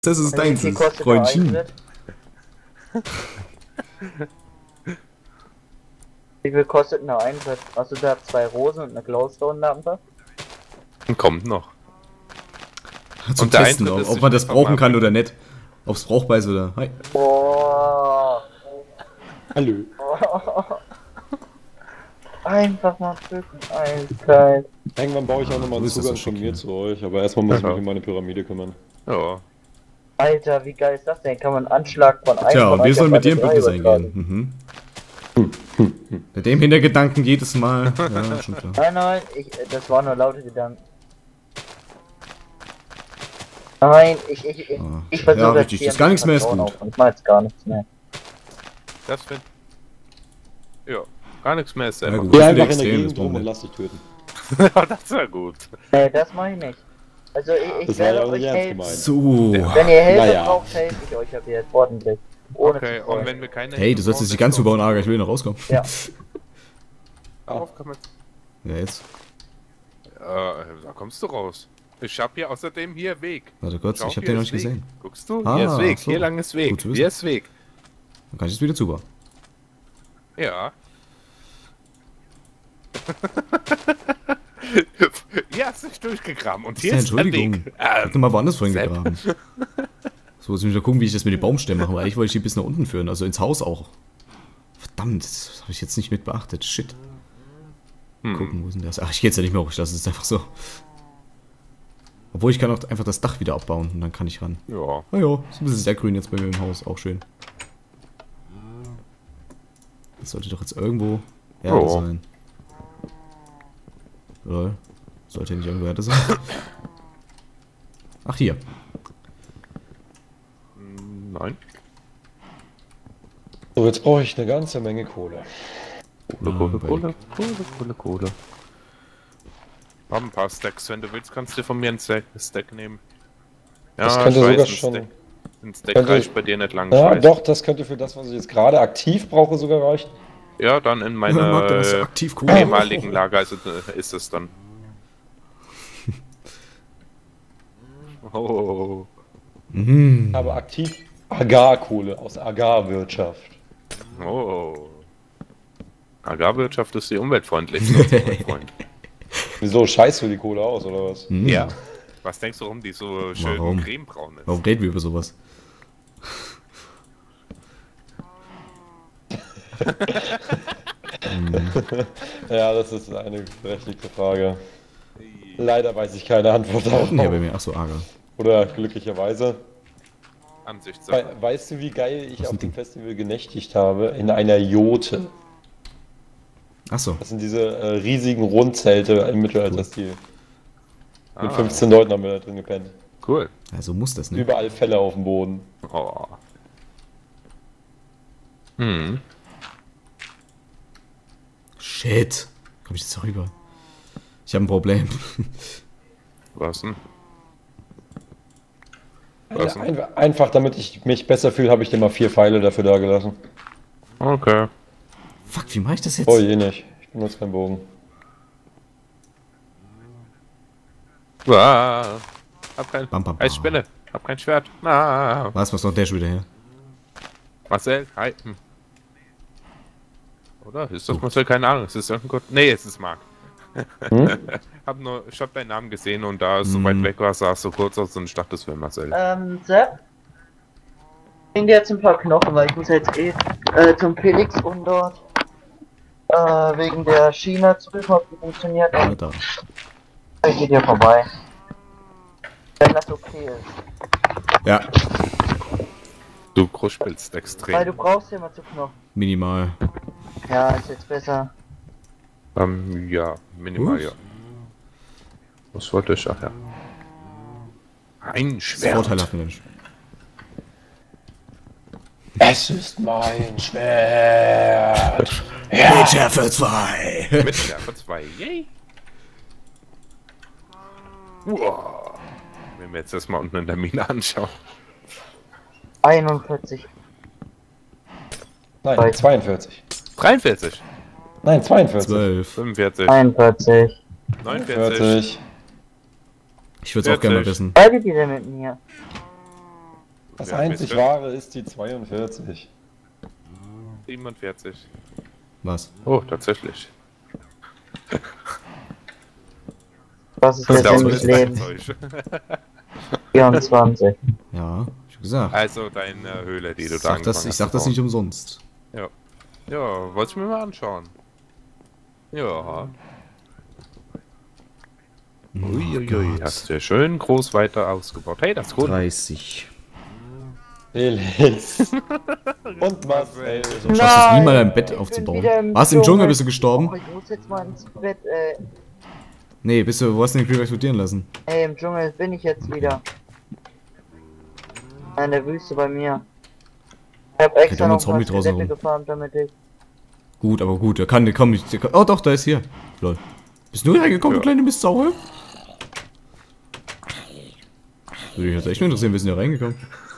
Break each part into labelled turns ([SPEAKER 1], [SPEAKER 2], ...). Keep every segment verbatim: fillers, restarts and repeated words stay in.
[SPEAKER 1] Das ist deins,
[SPEAKER 2] Wie viel kostet der
[SPEAKER 1] Freundchen.
[SPEAKER 2] Eintritt? Wie viel kostet ein Eintritt? Hast du da zwei Rosen und eine Glowstone-Lampe?
[SPEAKER 3] Kommt noch.
[SPEAKER 1] Zum
[SPEAKER 3] Und der
[SPEAKER 1] Testen,
[SPEAKER 3] Eintritt
[SPEAKER 1] ob,
[SPEAKER 3] ist
[SPEAKER 1] ob man das
[SPEAKER 3] einfach
[SPEAKER 1] brauchen
[SPEAKER 3] mal-
[SPEAKER 1] kann oder nicht. Ob es brauchbar ist oder... Hi.
[SPEAKER 2] Boah.
[SPEAKER 4] Hallo.
[SPEAKER 2] Einfach mal drücken, eiskalt.
[SPEAKER 4] Irgendwann baue ich auch nochmal
[SPEAKER 1] So
[SPEAKER 4] einen
[SPEAKER 1] ist das
[SPEAKER 4] Zugang
[SPEAKER 1] so
[SPEAKER 4] von
[SPEAKER 1] schick,
[SPEAKER 4] mir
[SPEAKER 1] ja.
[SPEAKER 4] zu euch, aber erstmal muss ich
[SPEAKER 3] Ja.
[SPEAKER 4] mich um meine Pyramide kümmern.
[SPEAKER 3] Ja.
[SPEAKER 2] Alter, wie geil ist das denn? Kann man einen Anschlag von einem
[SPEAKER 1] Tja,
[SPEAKER 2] von
[SPEAKER 1] und wir
[SPEAKER 2] euch
[SPEAKER 1] sollen
[SPEAKER 2] auf
[SPEAKER 1] mit dir
[SPEAKER 2] alle
[SPEAKER 1] im
[SPEAKER 2] drei
[SPEAKER 1] Bündnis
[SPEAKER 2] übertragen?
[SPEAKER 1] eingehen. Mhm. Bei dem Hintergedanken jedes Mal. Ja, schon klar.
[SPEAKER 2] Nein, nein, ich, das waren nur laute Gedanken. Nein, ich, ich, ich,
[SPEAKER 1] Ah,
[SPEAKER 2] ich versuche
[SPEAKER 1] ja,
[SPEAKER 2] jetzt
[SPEAKER 1] richtig,
[SPEAKER 2] hier
[SPEAKER 1] das gar
[SPEAKER 2] ein
[SPEAKER 1] nichts mehr ist
[SPEAKER 2] Vertrauen
[SPEAKER 1] gut.
[SPEAKER 2] auf und ich mach jetzt gar nichts mehr.
[SPEAKER 3] Das find... Ja, gar nichts mehr ist
[SPEAKER 1] Ja,
[SPEAKER 3] selber.
[SPEAKER 1] gut.
[SPEAKER 4] Geh
[SPEAKER 1] Das
[SPEAKER 4] einfach
[SPEAKER 1] ist
[SPEAKER 4] in der
[SPEAKER 1] extrem,
[SPEAKER 4] Gegend
[SPEAKER 1] das
[SPEAKER 4] rum
[SPEAKER 1] brauchen
[SPEAKER 4] und
[SPEAKER 1] wir.
[SPEAKER 4] lass dich töten.
[SPEAKER 3] Ja, das war gut.
[SPEAKER 2] Nee, das mache ich nicht. Also ich, ich
[SPEAKER 4] Das war ja
[SPEAKER 2] werde
[SPEAKER 4] auch
[SPEAKER 2] euch
[SPEAKER 4] nicht ernst
[SPEAKER 2] helfen.
[SPEAKER 4] gemeint.
[SPEAKER 1] So.
[SPEAKER 2] Wenn ihr Hilfe
[SPEAKER 4] Naja.
[SPEAKER 2] braucht, helfe ich euch ab jetzt ordentlich. Ohne
[SPEAKER 3] Okay,
[SPEAKER 2] zu wollen.
[SPEAKER 3] und wenn wir keine...
[SPEAKER 1] Hey, du sollst jetzt nicht ganz zubauen, Arga, ich will noch rauskommen.
[SPEAKER 2] Ja.
[SPEAKER 3] Darauf kann man...
[SPEAKER 1] Ja, jetzt.
[SPEAKER 3] Äh, da kommst du raus. Ich hab hier außerdem hier Weg.
[SPEAKER 1] Warte kurz,
[SPEAKER 3] Schau,
[SPEAKER 1] ich hab
[SPEAKER 3] hier
[SPEAKER 1] den noch
[SPEAKER 3] ist
[SPEAKER 1] nicht
[SPEAKER 3] Weg.
[SPEAKER 1] gesehen.
[SPEAKER 3] Guckst du?
[SPEAKER 1] Ah,
[SPEAKER 3] Hier ist Weg,
[SPEAKER 1] ach so.
[SPEAKER 3] hier lang ist Weg,
[SPEAKER 1] Gut zu wissen.
[SPEAKER 3] hier ist Weg.
[SPEAKER 1] Dann kann ich jetzt wieder zubauen.
[SPEAKER 3] Ja. Hier hast du dich durchgegraben und hier
[SPEAKER 1] Ja,
[SPEAKER 3] ist der
[SPEAKER 1] Entschuldigung.
[SPEAKER 3] Weg.
[SPEAKER 1] Ich hab
[SPEAKER 3] Ähm,
[SPEAKER 1] doch mal woanders vorhin
[SPEAKER 3] Sepp.
[SPEAKER 1] gegraben. So, jetzt muss ich mal gucken, wie ich das mit den Baumstämmen mache, weil eigentlich wollte ich die bis nach unten führen, also ins Haus auch. Verdammt, das habe ich jetzt nicht mit beachtet. Shit.
[SPEAKER 3] hm.
[SPEAKER 1] Gucken, wo ist denn das? Ach, ich geh jetzt ja nicht mehr hoch, ich lasse es einfach so. Obwohl, ich kann auch einfach das Dach wieder abbauen und dann kann ich ran.
[SPEAKER 3] Ja.
[SPEAKER 1] Na ja, ist ein bisschen sehr grün jetzt bei mir im Haus, auch schön. Das sollte doch jetzt irgendwo Erde
[SPEAKER 3] Oh.
[SPEAKER 1] sein. Lol. Sollte ja nicht irgendwo Erde sein. Ach, hier.
[SPEAKER 3] Nein.
[SPEAKER 4] So, jetzt brauche ich eine ganze Menge Kohle.
[SPEAKER 3] Kohle,
[SPEAKER 1] Ah,
[SPEAKER 3] Kohle,
[SPEAKER 1] bei-
[SPEAKER 3] Kohle, Kohle, Kohle, Kohle. Hab ein paar Stacks, wenn du willst, kannst du von mir einen Stack, Stack nehmen. Ja,
[SPEAKER 4] Das könnte
[SPEAKER 3] ich weiß,
[SPEAKER 4] sogar
[SPEAKER 3] ein
[SPEAKER 4] schon-
[SPEAKER 3] Stack, ein Stack
[SPEAKER 4] könnte-
[SPEAKER 3] reicht bei dir nicht lang.
[SPEAKER 4] Ja,
[SPEAKER 3] ich weiß.
[SPEAKER 4] doch, das könnte für das, was ich jetzt gerade aktiv brauche, sogar reichen.
[SPEAKER 3] Ja, dann in
[SPEAKER 1] Mag der das
[SPEAKER 3] meiner
[SPEAKER 1] aktiv
[SPEAKER 3] äh,
[SPEAKER 1] cool.
[SPEAKER 3] ehemaligen Lager ist, es- ist es dann. Oh.
[SPEAKER 1] Mhm.
[SPEAKER 4] Aber aktiv Agarkohle aus Agarwirtschaft.
[SPEAKER 3] Oh. Agrarwirtschaft ist die umweltfreundlichste, mein Freund.
[SPEAKER 4] Wieso scheißt du die Kohle aus, oder was?
[SPEAKER 1] Mhm.
[SPEAKER 3] Ja. Was denkst du, warum die so schön
[SPEAKER 1] Warum?
[SPEAKER 3] cremebraun ist?
[SPEAKER 1] Warum reden wir über sowas?
[SPEAKER 4] Ja, das ist eine berechtigte Frage. Leider weiß ich keine Antwort darauf.
[SPEAKER 1] Ja, bei mir. Achso, Arga.
[SPEAKER 4] Oder glücklicherweise.
[SPEAKER 3] Ansichtssache.
[SPEAKER 4] We weißt du, wie geil ich
[SPEAKER 1] Was
[SPEAKER 4] auf
[SPEAKER 1] sind
[SPEAKER 4] dem
[SPEAKER 1] die?
[SPEAKER 4] Festival genächtigt habe? In einer Jote.
[SPEAKER 1] Achso.
[SPEAKER 4] Das sind diese äh, riesigen Rundzelte im Mittelalterstil. Mit
[SPEAKER 3] Ah,
[SPEAKER 4] fünfzehn Leuten haben wir da drin gepennt.
[SPEAKER 3] cool.
[SPEAKER 1] Ja, so muss das, ne?
[SPEAKER 4] Überall Fälle auf dem Boden.
[SPEAKER 3] Oh. Hm.
[SPEAKER 1] Shit. Komm ich jetzt rüber? Ich habe ein Problem.
[SPEAKER 3] Was denn? Was denn?
[SPEAKER 4] Ein einfach, damit ich mich besser fühle, habe ich dir mal vier Pfeile dafür da gelassen.
[SPEAKER 3] Okay.
[SPEAKER 1] Fuck, wie mache ich das jetzt?
[SPEAKER 4] Oh je nicht. Ich benutze keinen Bogen.
[SPEAKER 3] Ah, hab kein
[SPEAKER 1] Bam, bam, bam.
[SPEAKER 3] Eisspinne. Hab kein Schwert. Ah.
[SPEAKER 1] Was, was noch der schon wieder her?
[SPEAKER 3] Marcel, hi. Hm. Oder? Ist das Marcel? Keine Ahnung. Ist das irgendein Gott? Nee, es ist Marc.
[SPEAKER 4] Hm?
[SPEAKER 3] hab nur, ich hab deinen Namen gesehen und da es so weit
[SPEAKER 1] Hm.
[SPEAKER 3] weg war, sah es so kurz aus und ich dachte, das wäre Marcel.
[SPEAKER 2] Ähm, Sepp? Ich bring dir jetzt ein paar Knochen, weil ich muss jetzt eh äh, zum Felix und dort äh, wegen der Schiene zurück, ob die funktioniert.
[SPEAKER 1] Ja,
[SPEAKER 2] Und
[SPEAKER 1] da.
[SPEAKER 2] ich geh dir vorbei. Wenn das okay ist.
[SPEAKER 1] Ja,
[SPEAKER 3] Du kruspelst
[SPEAKER 2] Weil
[SPEAKER 3] extrem.
[SPEAKER 2] du brauchst ja mal zu Knochen.
[SPEAKER 1] minimal.
[SPEAKER 2] Ja, ist jetzt besser.
[SPEAKER 3] Ähm, ja, minimal,
[SPEAKER 1] Was?
[SPEAKER 3] ja. Was wollte ich? Ach ja. Ein
[SPEAKER 1] Das ist
[SPEAKER 3] Schwert.
[SPEAKER 1] vorteilhaft, Mensch.
[SPEAKER 4] Es ist mein Schwert.
[SPEAKER 1] Ja. Schärfe zwei.
[SPEAKER 3] Mit Schärfe zwei. Yay. Wow. Wenn wir jetzt das mal unten in der Mine anschauen.
[SPEAKER 2] einundvierzig.
[SPEAKER 4] Nein, zweiundvierzig.
[SPEAKER 3] dreiundvierzig.
[SPEAKER 4] Nein, zweiundvierzig.
[SPEAKER 1] zwölf.
[SPEAKER 3] fünfundvierzig.
[SPEAKER 2] einundvierzig.
[SPEAKER 3] neunundvierzig.
[SPEAKER 4] vierzig.
[SPEAKER 1] Ich würde es auch gerne mal
[SPEAKER 3] vierzig.
[SPEAKER 1] wissen.
[SPEAKER 2] Beide die denn mit mir?
[SPEAKER 4] Das
[SPEAKER 3] Ja,
[SPEAKER 4] einzig
[SPEAKER 3] bist du?
[SPEAKER 4] Wahre ist die zweiundvierzig.
[SPEAKER 3] siebenundvierzig.
[SPEAKER 1] Was?
[SPEAKER 3] Oh, tatsächlich.
[SPEAKER 2] Was ist
[SPEAKER 3] Das
[SPEAKER 2] der
[SPEAKER 3] ist
[SPEAKER 2] Sinn
[SPEAKER 3] auch
[SPEAKER 2] des
[SPEAKER 3] dein
[SPEAKER 2] Lebens?
[SPEAKER 3] Zeug.
[SPEAKER 2] vierundzwanzig.
[SPEAKER 1] Ja, hab ich gesagt.
[SPEAKER 3] Also deine Höhle, die du
[SPEAKER 1] Ich
[SPEAKER 3] da
[SPEAKER 1] sag das,
[SPEAKER 3] angefangen
[SPEAKER 1] ich
[SPEAKER 3] hast
[SPEAKER 1] sag
[SPEAKER 3] zu
[SPEAKER 1] das
[SPEAKER 3] bauen.
[SPEAKER 1] nicht umsonst.
[SPEAKER 3] Ja. Ja, wollte ich mir mal anschauen. Ja. Uiuiui, hast du ja schön groß weiter ausgebaut. Hey, das ist gut.
[SPEAKER 1] dreißig.
[SPEAKER 4] Felix. Und Marcel.
[SPEAKER 1] Du schaffst es nie mal ein Bett
[SPEAKER 2] ich bin
[SPEAKER 1] aufzubauen.
[SPEAKER 2] wieder im
[SPEAKER 1] Was, im Dschungel
[SPEAKER 2] Dschungel.
[SPEAKER 1] bist du gestorben?
[SPEAKER 2] Oh, ich muss jetzt mal ins Bett, äh.
[SPEAKER 1] Nee, bist du, wo hast du den Creeper explodieren lassen?
[SPEAKER 2] Ey, im Dschungel bin ich jetzt wieder. In der Wüste bei mir. Ich hab extra
[SPEAKER 1] irgendein
[SPEAKER 2] noch ein paar
[SPEAKER 1] Zombie draußen
[SPEAKER 2] Skelette
[SPEAKER 1] rum.
[SPEAKER 2] gefarmt, damit ich...
[SPEAKER 1] Gut, aber gut, der kann, der kann nicht. Der kann, oh doch, da ist hier. Lol. Bist du reingekommen,
[SPEAKER 3] Ja.
[SPEAKER 1] du kleine Mistsau? Würde mich jetzt echt mal interessieren, wir sind ja reingekommen.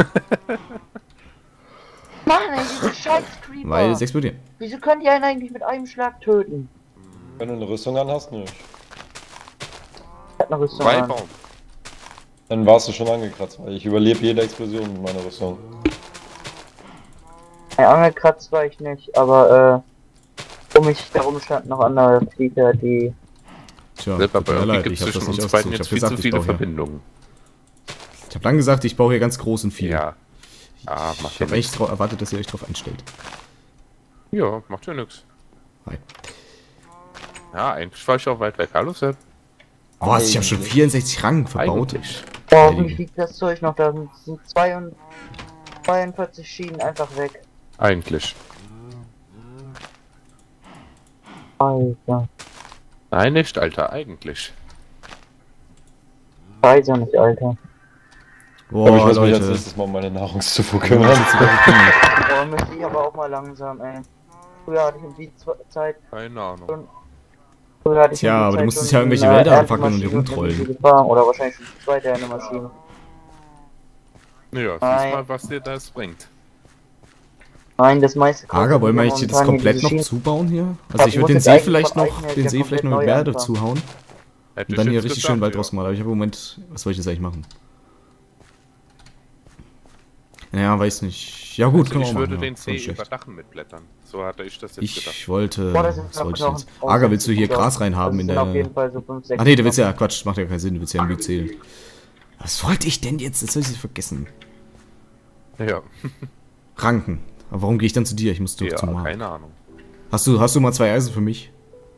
[SPEAKER 2] Mann, ey, diese scheiß Creeper!
[SPEAKER 1] Weil es explodiert.
[SPEAKER 2] Wieso könnt ihr einen eigentlich mit einem Schlag töten?
[SPEAKER 4] Wenn du eine Rüstung an hast, nicht.
[SPEAKER 2] Ich hab eine Rüstung
[SPEAKER 3] Zwei
[SPEAKER 2] an.
[SPEAKER 3] Baum.
[SPEAKER 4] Dann warst du schon angekratzt, weil ich überlebe jede Explosion mit meiner Rüstung.
[SPEAKER 2] Ja, angekratzt war ich nicht, aber äh, um mich herum standen noch andere Viecher, die...
[SPEAKER 1] Tja,
[SPEAKER 3] Aber
[SPEAKER 1] tut mir
[SPEAKER 3] irgendwie
[SPEAKER 1] leid,
[SPEAKER 3] gibt
[SPEAKER 1] ich
[SPEAKER 3] es
[SPEAKER 1] hab das
[SPEAKER 3] zwischen
[SPEAKER 1] nicht
[SPEAKER 3] uns beiden
[SPEAKER 1] ausgesucht. Ich
[SPEAKER 3] jetzt
[SPEAKER 1] hab
[SPEAKER 3] viel
[SPEAKER 1] gesagt,
[SPEAKER 3] zu
[SPEAKER 1] ich
[SPEAKER 3] viele
[SPEAKER 1] baue hier.
[SPEAKER 3] Verbindungen.
[SPEAKER 1] Ich hab lang gesagt, ich baue hier ganz großen viel.
[SPEAKER 3] Ja. Ah, macht
[SPEAKER 1] Ich
[SPEAKER 3] ja
[SPEAKER 1] hab
[SPEAKER 3] nichts.
[SPEAKER 1] echt drauf erwartet, dass ihr euch drauf einstellt.
[SPEAKER 3] Ja, macht ja nix.
[SPEAKER 1] Hi.
[SPEAKER 3] Ja, eigentlich war ich auch weit weg. Hallo, Sepp.
[SPEAKER 1] Was, ich hab schon vierundsechzig Rang verbaut.
[SPEAKER 3] Eigentlich.
[SPEAKER 2] Oh,
[SPEAKER 1] Heilige.
[SPEAKER 2] hoffentlich liegt das Zeug noch, da sind zwei- zweiundvierzig Schienen einfach weg.
[SPEAKER 3] Eigentlich.
[SPEAKER 2] Alter.
[SPEAKER 3] Nein, nicht, Alter, eigentlich.
[SPEAKER 2] Weiß ja nicht, Alter.
[SPEAKER 4] Aber ich
[SPEAKER 1] Boah,
[SPEAKER 4] muss mich als
[SPEAKER 1] Leute.
[SPEAKER 4] nächstes mal um meine Nahrungszufuhr
[SPEAKER 1] Ja,
[SPEAKER 4] kümmern.
[SPEAKER 2] Boah, müsste ich aber auch mal langsam, ey. Früher hatte ich um die Zwe- Zeit...
[SPEAKER 3] Keine Ahnung.
[SPEAKER 2] Früher hatte ich
[SPEAKER 1] Tja,
[SPEAKER 2] um die
[SPEAKER 1] aber du
[SPEAKER 2] Zeit
[SPEAKER 1] musstest
[SPEAKER 2] schon
[SPEAKER 1] ja irgendwelche
[SPEAKER 2] eine
[SPEAKER 1] Wälder abfackeln und die
[SPEAKER 2] Erntemaschine
[SPEAKER 1] rumtrollen.
[SPEAKER 2] mit gefahren, oder wahrscheinlich schon die zweite Erntemaschine.
[SPEAKER 3] Ja, siehst
[SPEAKER 2] Nein.
[SPEAKER 3] mal, was dir das bringt.
[SPEAKER 2] Nein, das meiste...
[SPEAKER 1] Ager, wollen wir eigentlich hier das
[SPEAKER 2] momentan
[SPEAKER 1] komplett
[SPEAKER 2] diese
[SPEAKER 1] noch
[SPEAKER 2] Schienen-
[SPEAKER 1] zubauen hier?
[SPEAKER 2] Ja,
[SPEAKER 1] Also ich
[SPEAKER 2] du
[SPEAKER 1] würde den
[SPEAKER 2] musst
[SPEAKER 1] See
[SPEAKER 2] jetzt
[SPEAKER 1] vielleicht
[SPEAKER 2] eigentlich
[SPEAKER 1] noch,
[SPEAKER 2] von
[SPEAKER 1] den
[SPEAKER 2] Eichen
[SPEAKER 1] See
[SPEAKER 2] her
[SPEAKER 1] vielleicht noch mit
[SPEAKER 2] komplett neu
[SPEAKER 1] Erde
[SPEAKER 2] anfangen.
[SPEAKER 1] zuhauen.
[SPEAKER 3] Hätte
[SPEAKER 1] Und dann
[SPEAKER 3] ich
[SPEAKER 1] hier
[SPEAKER 3] jetzt
[SPEAKER 1] richtig
[SPEAKER 3] gesagt,
[SPEAKER 1] schön Wald
[SPEAKER 3] ja.
[SPEAKER 1] draus machen. Aber ich habe im Moment, was soll ich jetzt eigentlich machen? Naja, weiß nicht. Ja gut,
[SPEAKER 3] Also
[SPEAKER 1] können wir
[SPEAKER 3] ich
[SPEAKER 1] auch
[SPEAKER 3] würde
[SPEAKER 1] machen.
[SPEAKER 3] den
[SPEAKER 1] ja.
[SPEAKER 3] See
[SPEAKER 1] Nicht schlecht.
[SPEAKER 3] überdachen mit Blättern. So hatte ich das jetzt gedacht.
[SPEAKER 1] Ich wollte,
[SPEAKER 2] Boah, das ist
[SPEAKER 1] was wollte ich
[SPEAKER 2] noch
[SPEAKER 1] jetzt?
[SPEAKER 2] ein-
[SPEAKER 1] Ager, willst du hier
[SPEAKER 2] Das
[SPEAKER 1] Gras reinhaben in
[SPEAKER 2] sind auf
[SPEAKER 1] der...
[SPEAKER 2] jeden Fall so fünf, sechs
[SPEAKER 1] Ach nee, du willst ja, Quatsch, macht ja keinen Sinn, du willst ja ein Myzel. Was wollte ich denn jetzt? Jetzt soll ich es vergessen.
[SPEAKER 3] Ja,
[SPEAKER 1] Ranken. Aber warum gehe ich dann zu dir? Ich muss doch
[SPEAKER 3] ja
[SPEAKER 1] zu Mark.
[SPEAKER 3] keine Ahnung.
[SPEAKER 1] Hast du, hast du mal zwei Eisen für mich?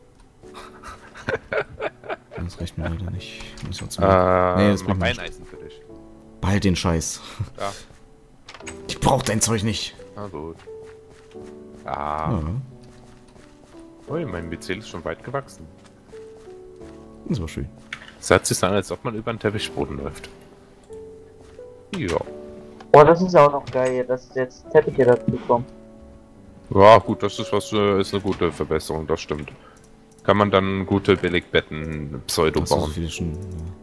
[SPEAKER 1] Das reicht mir leider nicht. Muss ich auch zu Mark.
[SPEAKER 3] Äh,
[SPEAKER 1] Nee, das
[SPEAKER 3] mach
[SPEAKER 1] bringt
[SPEAKER 3] ein
[SPEAKER 1] nicht.
[SPEAKER 3] Eisen für dich.
[SPEAKER 1] Behalt den Scheiß.
[SPEAKER 3] Ja,
[SPEAKER 1] Ich brauch dein Zeug nicht.
[SPEAKER 3] na gut. Ah,
[SPEAKER 1] Ja,
[SPEAKER 3] ui, mein Myzel ist schon weit gewachsen.
[SPEAKER 1] das war schön.
[SPEAKER 3] Es hört sich so an, als ob man über den Teppichboden läuft. Ja.
[SPEAKER 2] Boah, das ist auch noch geil, dass jetzt Teppiche dazu kommen.
[SPEAKER 3] Ja, gut, das ist was, äh, ist eine gute Verbesserung, das stimmt. Kann man dann gute Billigbetten Pseudo
[SPEAKER 1] Hast du so
[SPEAKER 3] bauen.
[SPEAKER 1] viele schon. Ja.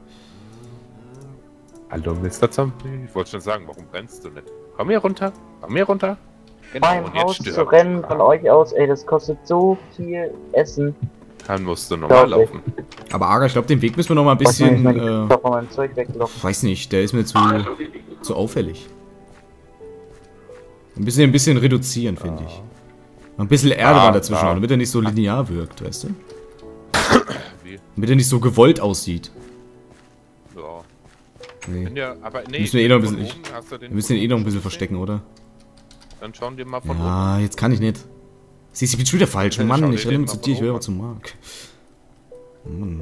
[SPEAKER 3] Hallo, Mister Zombie. Ich wollte schon sagen, warum brennst du nicht? Komm hier runter, komm hier runter. Genau,
[SPEAKER 2] Beim
[SPEAKER 3] und
[SPEAKER 2] Haus
[SPEAKER 3] jetzt
[SPEAKER 2] zu
[SPEAKER 3] stirb.
[SPEAKER 2] rennen von euch aus, ey, das kostet so viel Essen.
[SPEAKER 3] Dann musst du normal
[SPEAKER 2] Glaub ich.
[SPEAKER 3] laufen.
[SPEAKER 1] Aber Ager, ich glaube, den Weg müssen wir noch mal ein
[SPEAKER 2] Ich muss
[SPEAKER 1] bisschen.
[SPEAKER 2] mal
[SPEAKER 1] Äh,
[SPEAKER 2] die von meinem Zeug weglaufen.
[SPEAKER 1] weiß nicht, der ist mir zu, zu auffällig. Ein bisschen, ein bisschen reduzieren, finde ich. Ein bisschen Erde
[SPEAKER 3] Ah,
[SPEAKER 1] mal dazwischen,
[SPEAKER 3] ah.
[SPEAKER 1] damit er nicht so linear wirkt, weißt du?
[SPEAKER 3] Wie?
[SPEAKER 1] Damit er nicht so gewollt aussieht.
[SPEAKER 3] Ja.
[SPEAKER 1] Nee.
[SPEAKER 3] Wenn ja, aber nee.
[SPEAKER 1] Müssen wir eh noch ein
[SPEAKER 3] von
[SPEAKER 1] bisschen-
[SPEAKER 3] oben hast du den
[SPEAKER 1] Wir müssen ihn eh noch ein bisschen
[SPEAKER 3] schon
[SPEAKER 1] verstecken,
[SPEAKER 3] gesehen.
[SPEAKER 1] oder?
[SPEAKER 3] Dann schauen wir mal von
[SPEAKER 1] Ja, jetzt kann ich nicht. Siehst du, ich bin schon wieder falsch.
[SPEAKER 3] Ja,
[SPEAKER 1] Mann,
[SPEAKER 3] schau dir
[SPEAKER 1] ich
[SPEAKER 3] den
[SPEAKER 1] renne
[SPEAKER 3] mal
[SPEAKER 1] zu
[SPEAKER 3] von
[SPEAKER 1] dir, ich will
[SPEAKER 3] oben
[SPEAKER 1] aber zu Mark. Mann.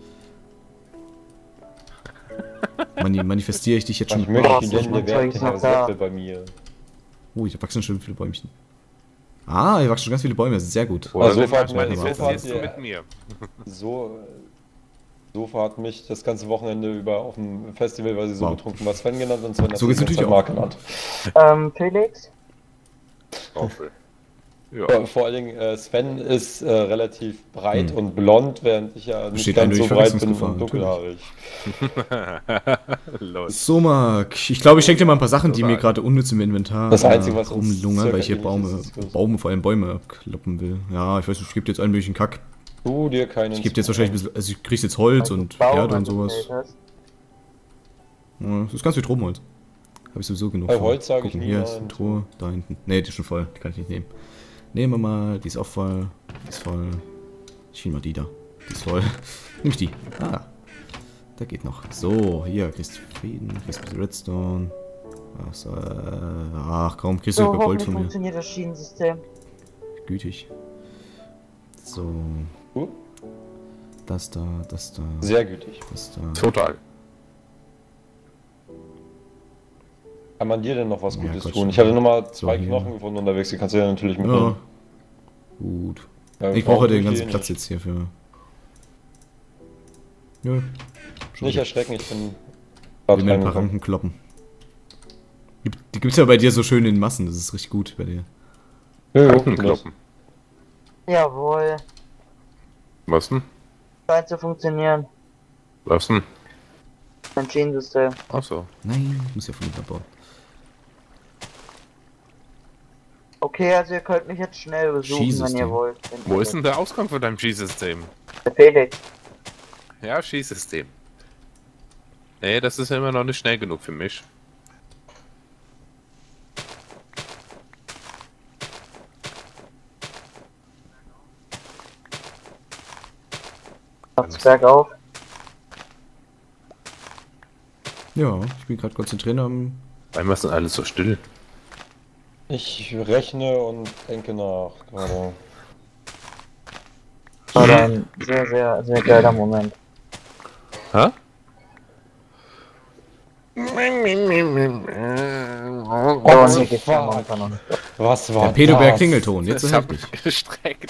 [SPEAKER 1] Mani manifestiere ich dich jetzt
[SPEAKER 4] Ich
[SPEAKER 1] schon.
[SPEAKER 4] möchte
[SPEAKER 2] Boah,
[SPEAKER 4] gerne
[SPEAKER 2] mein
[SPEAKER 4] eine
[SPEAKER 2] Zeug ist noch da.
[SPEAKER 4] Sätze bei mir.
[SPEAKER 1] Oh, hier wachsen schon viele Bäumchen. Ah, hier wachsen schon ganz viele Bäume, das ist sehr gut.
[SPEAKER 3] Oder
[SPEAKER 4] Also
[SPEAKER 3] wenn
[SPEAKER 4] Sofa-
[SPEAKER 3] du manifestierst
[SPEAKER 4] Sofa-
[SPEAKER 3] du mit mir.
[SPEAKER 4] So, äh, Sofa hat mich das ganze Wochenende über auf dem Festival, weil sie so
[SPEAKER 1] Wow.
[SPEAKER 4] betrunken war, Sven genannt und Sven hat
[SPEAKER 1] So geht's
[SPEAKER 4] sich
[SPEAKER 1] natürlich
[SPEAKER 4] Mark
[SPEAKER 1] auch.
[SPEAKER 4] genannt.
[SPEAKER 2] Ähm, Felix?
[SPEAKER 3] Traufe. Ja.
[SPEAKER 4] Ja, vor allen Dingen, äh, Sven ist äh, relativ breit
[SPEAKER 1] Hm.
[SPEAKER 4] und blond, während ich ja nicht
[SPEAKER 1] Besteht
[SPEAKER 4] ganz so
[SPEAKER 1] eindeutig
[SPEAKER 4] breit bin und
[SPEAKER 1] Verwechslungsgefahr,
[SPEAKER 4] dunkelhaarig.
[SPEAKER 3] Los.
[SPEAKER 1] So, Mark. Ich glaube, ich schenke dir mal ein paar Sachen,
[SPEAKER 3] So
[SPEAKER 1] die mir
[SPEAKER 3] Mark.
[SPEAKER 1] gerade unnütz im Inventar
[SPEAKER 4] Das Einzige, was
[SPEAKER 1] äh,
[SPEAKER 4] uns
[SPEAKER 1] rumlungern, weil ich hier
[SPEAKER 4] circa
[SPEAKER 1] Baume,
[SPEAKER 4] ähnlich ist, ist-
[SPEAKER 1] Baume, vor allem Bäume abkloppen will. Ja, ich weiß nicht, ich gebe dir jetzt einen möglichen Kack.
[SPEAKER 4] Du dir keinen.
[SPEAKER 1] Ich gebe dir jetzt wahrscheinlich ein bisschen, also ich kriegst jetzt Holz und
[SPEAKER 2] Baum
[SPEAKER 1] Erde und
[SPEAKER 2] angestellt
[SPEAKER 1] sowas.
[SPEAKER 2] hast.
[SPEAKER 1] Ja, das ist ganz viel Stromholz. Habe ich sowieso genug
[SPEAKER 4] Bei
[SPEAKER 1] von.
[SPEAKER 4] Holz sag ich
[SPEAKER 1] Gucken, hier
[SPEAKER 4] niemand.
[SPEAKER 1] ist eine Truhe, da hinten. Ne, die ist schon voll, die kann ich nicht nehmen. Nehmen wir mal, die ist auch voll, die ist voll. Ich nehme mal die da, die ist voll. Nimm ich die. Ah, da geht noch. So, hier, kriegst du Frieden, kriegst ein bisschen Redstone. Was, äh, ach komm, kriegst du
[SPEAKER 2] So,
[SPEAKER 1] über Gold
[SPEAKER 2] hoffentlich
[SPEAKER 1] von mir.
[SPEAKER 2] funktioniert das Schienensystem.
[SPEAKER 1] Gütig. So,
[SPEAKER 4] Uh,
[SPEAKER 1] das da, das da,
[SPEAKER 4] sehr gütig.
[SPEAKER 1] das da.
[SPEAKER 3] Total.
[SPEAKER 4] Kann man dir denn noch was
[SPEAKER 1] Ja,
[SPEAKER 4] Gutes
[SPEAKER 1] Gott,
[SPEAKER 4] tun?
[SPEAKER 1] schon.
[SPEAKER 4] Ich hatte nur mal zwei
[SPEAKER 1] So, hier.
[SPEAKER 4] Knochen gefunden unterwegs, die kannst du ja natürlich
[SPEAKER 1] Ja,
[SPEAKER 4] mitnehmen.
[SPEAKER 1] gut.
[SPEAKER 4] Ja,
[SPEAKER 1] Ich
[SPEAKER 4] brauchen
[SPEAKER 1] brauche den
[SPEAKER 4] wir
[SPEAKER 1] ganzen
[SPEAKER 4] eh
[SPEAKER 1] Platz
[SPEAKER 4] nicht.
[SPEAKER 1] jetzt hier für. Nö. Schon
[SPEAKER 4] Nicht
[SPEAKER 1] gut.
[SPEAKER 4] erschrecken, ich bin
[SPEAKER 1] Wir
[SPEAKER 4] gerade
[SPEAKER 1] mir ein paar
[SPEAKER 4] reingekommen.
[SPEAKER 1] Ranken kloppen. Gibt- Die gibt's ja bei dir so schön in Massen, das ist richtig gut bei dir.
[SPEAKER 4] Ja, ja,
[SPEAKER 3] Rankenkloppen.
[SPEAKER 2] Jawohl.
[SPEAKER 3] Was denn?
[SPEAKER 2] Scheint zu funktionieren.
[SPEAKER 3] Was denn?
[SPEAKER 2] Mein Schienensystem.
[SPEAKER 3] Achso.
[SPEAKER 1] Nein, ich muss ja von hinten bauen.
[SPEAKER 2] Okay, also ihr könnt mich jetzt schnell besuchen, wenn
[SPEAKER 1] Skisystem.
[SPEAKER 2] ihr wollt.
[SPEAKER 3] Wo ist denn der Ausgang von deinem Skisystem?
[SPEAKER 2] Der Felix?
[SPEAKER 3] Ja, Skisystem. Nee, das ist immer noch nicht schnell genug für mich.
[SPEAKER 2] Macht's bergauf.
[SPEAKER 1] Ja, ich bin gerade konzentriert am.
[SPEAKER 3] Warum ist denn alles so still?
[SPEAKER 4] Ich rechne und denke nach gerade.
[SPEAKER 2] War ein sehr, sehr, sehr geiler Moment.
[SPEAKER 3] Hä?
[SPEAKER 2] Oh,
[SPEAKER 4] the
[SPEAKER 2] nee, geht's
[SPEAKER 4] fuck?
[SPEAKER 2] momentan noch nicht.
[SPEAKER 4] Was war
[SPEAKER 1] Der Pedoberg
[SPEAKER 4] das?
[SPEAKER 1] Klingelton, jetzt so
[SPEAKER 3] Das hab
[SPEAKER 1] heftig.
[SPEAKER 3] ich gestreckt.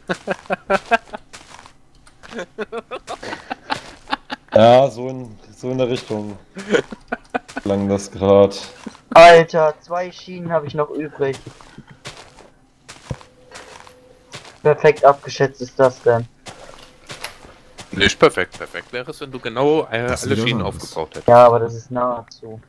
[SPEAKER 4] Ja, so in, so in der Richtung. Lang das gerade.
[SPEAKER 2] Alter, zwei Schienen habe ich noch übrig. Perfekt abgeschätzt ist das denn.
[SPEAKER 3] Nicht perfekt. Perfekt wäre es, wenn du genau äh,
[SPEAKER 1] Das ist
[SPEAKER 3] alle
[SPEAKER 1] wieder
[SPEAKER 3] Schienen
[SPEAKER 1] was anderes.
[SPEAKER 3] aufgebraucht hättest.
[SPEAKER 2] Ja, aber das ist nahezu.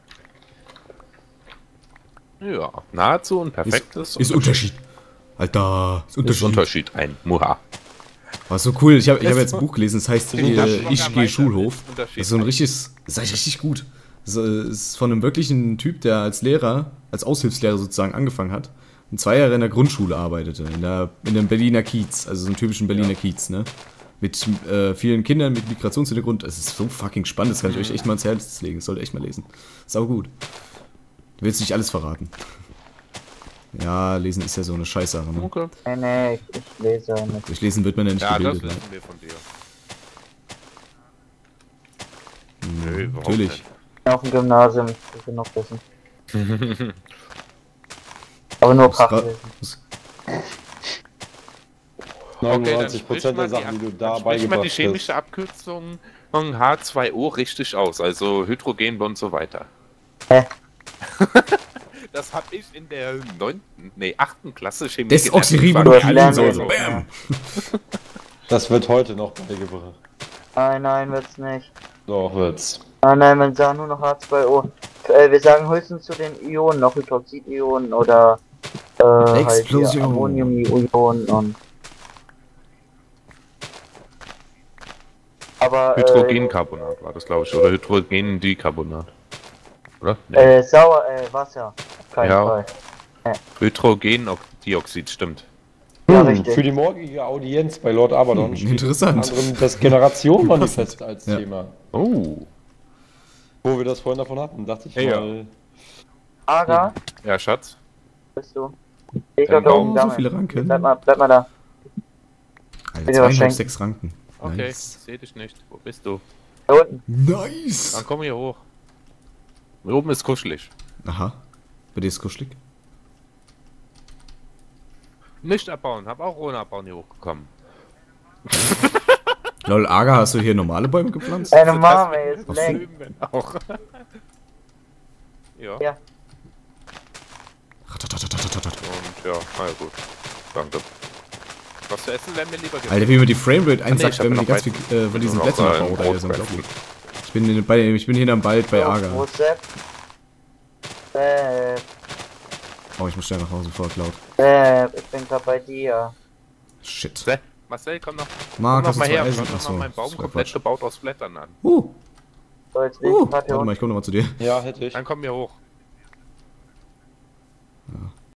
[SPEAKER 3] Ja, nahezu und perfekt ist,
[SPEAKER 1] Ist Unterschied. Alter, ist
[SPEAKER 3] Ist
[SPEAKER 1] Unterschied.
[SPEAKER 3] Unterschied ein. Muha.
[SPEAKER 1] War so cool, ich habe ich hab jetzt ein Buch gelesen, das heißt äh,
[SPEAKER 3] Unterschied.
[SPEAKER 1] Ich gehe Schulhof.
[SPEAKER 3] Unterschied.
[SPEAKER 1] Das ist so ein richtiges, das ist eigentlich richtig gut. Das ist von einem wirklichen Typ, der als Lehrer, als Aushilfslehrer sozusagen angefangen hat und zwei Jahre in der Grundschule arbeitete, in der in dem Berliner Kiez, also so einem typischen Berliner Kiez, ne? Mit äh, vielen Kindern mit Migrationshintergrund. Es ist so fucking spannend, das kann ich euch echt mal ans Herz legen. Das sollt ihr echt mal lesen. Sau gut. Du willst nicht alles verraten. Ja, lesen ist ja so eine Scheißsache, ne?
[SPEAKER 3] Okay.
[SPEAKER 2] Nee, nee, ich, ich lese nicht.
[SPEAKER 1] Durch Lesen wird man ja nicht
[SPEAKER 3] Ja, das
[SPEAKER 1] gebildet, ne?
[SPEAKER 3] wissen wir von dir.
[SPEAKER 1] Hm,
[SPEAKER 3] Nö, überhaupt
[SPEAKER 1] natürlich.
[SPEAKER 3] nicht.
[SPEAKER 2] Auf dem Gymnasium, ich will genug wissen. Aber nur
[SPEAKER 1] Muss grad-
[SPEAKER 2] Praxis.
[SPEAKER 1] muss-
[SPEAKER 4] neunundneunzig Prozent der Sachen, die du da
[SPEAKER 3] Sprich mal die
[SPEAKER 4] beigebracht
[SPEAKER 3] chemische
[SPEAKER 4] hast.
[SPEAKER 3] Abkürzung von H zwei O richtig aus, also Hydrogen und so weiter.
[SPEAKER 2] Hä?
[SPEAKER 3] Das habe ich in der neunten, nee, achten Klasse Chemie
[SPEAKER 1] Desoxyribonukleinsäure.
[SPEAKER 3] gelernt.
[SPEAKER 1] Bam!
[SPEAKER 4] Das wird heute noch beigebracht.
[SPEAKER 2] Nein, nein, wird's nicht.
[SPEAKER 4] Doch, wird's.
[SPEAKER 2] Nein, nein, man sagt nur noch H zwei O. Äh, wir sagen höchstens zu den Ionen noch Hydroxidionen oder äh, halt hier
[SPEAKER 1] Explosion.
[SPEAKER 2] Ammoniumionen und. Aber
[SPEAKER 3] Hydrogencarbonat war das, glaube ich, oder Hydrogendicarbonat. Oder? Nee.
[SPEAKER 2] äh, äh, Sauer, äh, Wasser. Auf keinen
[SPEAKER 3] Ja.
[SPEAKER 2] Fall.
[SPEAKER 3] Hydrogendioxid, stimmt.
[SPEAKER 2] Ja,
[SPEAKER 4] Hm,
[SPEAKER 2] richtig.
[SPEAKER 4] für die morgige Audienz bei Lord Abaddon
[SPEAKER 1] Hm,
[SPEAKER 4] steht
[SPEAKER 1] interessant.
[SPEAKER 4] unter anderem das Generation-Manifest als
[SPEAKER 1] Ja.
[SPEAKER 4] Thema.
[SPEAKER 3] Oh.
[SPEAKER 4] Wo wir das vorhin davon hatten, dachte ich
[SPEAKER 3] Ja.
[SPEAKER 4] mal.
[SPEAKER 2] Aga,
[SPEAKER 3] Ja, Schatz.
[SPEAKER 2] bist du? Ich
[SPEAKER 3] Ja,
[SPEAKER 2] glaub, da
[SPEAKER 3] oh,
[SPEAKER 2] oben
[SPEAKER 1] so
[SPEAKER 2] Gammel.
[SPEAKER 1] viele Ranken.
[SPEAKER 2] Bleib mal, bleib mal da.
[SPEAKER 1] Alter,
[SPEAKER 2] Bitte was
[SPEAKER 1] zweieinhalb,
[SPEAKER 2] schenken.
[SPEAKER 1] sechs Ranken.
[SPEAKER 3] Okay,
[SPEAKER 1] Nice.
[SPEAKER 3] seh dich nicht. Wo bist du?
[SPEAKER 2] Da unten.
[SPEAKER 1] Nice!
[SPEAKER 3] Dann komm hier hoch. Hier oben ist kuschelig.
[SPEAKER 1] Aha. Bei dir ist kuschelig.
[SPEAKER 3] Nicht abbauen, hab auch ohne Abbauen hier hochgekommen.
[SPEAKER 1] Lol, Aga, hast du hier normale Bäume gepflanzt?
[SPEAKER 2] Deine Mama ist
[SPEAKER 1] Ach so.
[SPEAKER 2] leck.
[SPEAKER 3] Auch. Ja.
[SPEAKER 2] Ja.
[SPEAKER 1] Ratatatatatatatat.
[SPEAKER 3] Und ja, na ja gut. Danke. Was zu essen wäre mir lieber gewesen.
[SPEAKER 1] Alter, wie mir die Framerate
[SPEAKER 3] nee,
[SPEAKER 1] einsackt,
[SPEAKER 3] ich hab
[SPEAKER 1] wenn man die
[SPEAKER 3] noch
[SPEAKER 1] ganz viel
[SPEAKER 3] Weizen.
[SPEAKER 1] äh, von diesen
[SPEAKER 3] noch
[SPEAKER 1] Blättern
[SPEAKER 3] ein
[SPEAKER 1] abbaut. Alter, ist
[SPEAKER 3] Brot
[SPEAKER 1] unglaublich. Ich bin, in, bei, ich bin hinterm Wald bei
[SPEAKER 2] So,
[SPEAKER 1] Aga.
[SPEAKER 2] Wo ist Sepp? Sepp,
[SPEAKER 1] Oh, ich muss schnell nach Hause vor Cloud.
[SPEAKER 2] Sepp, ich bin grad bei dir.
[SPEAKER 1] Shit.
[SPEAKER 3] Se- Marcel, komm noch,
[SPEAKER 1] Marc,
[SPEAKER 3] komm
[SPEAKER 1] hast
[SPEAKER 3] noch
[SPEAKER 1] du
[SPEAKER 3] mal
[SPEAKER 1] zwei
[SPEAKER 3] her.
[SPEAKER 1] Eisen?
[SPEAKER 3] Schau doch
[SPEAKER 1] Achso,
[SPEAKER 3] mal meinen Baum
[SPEAKER 1] das war
[SPEAKER 3] komplett
[SPEAKER 1] Quatsch.
[SPEAKER 3] gebaut aus Blättern an.
[SPEAKER 1] Uh,
[SPEAKER 2] So, jetzt will ich
[SPEAKER 1] uh,
[SPEAKER 2] ein paar
[SPEAKER 1] warte mal, ich komm nochmal zu dir.
[SPEAKER 4] Ja, hätte ich.
[SPEAKER 3] Dann komm hier hoch.